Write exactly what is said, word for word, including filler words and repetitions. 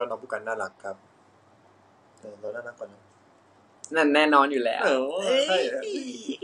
ก็น้องผู้กันน่ารักครับเออเราน่ารักกว่านะนั่นแน่นอนอยู่แล้วเออใช่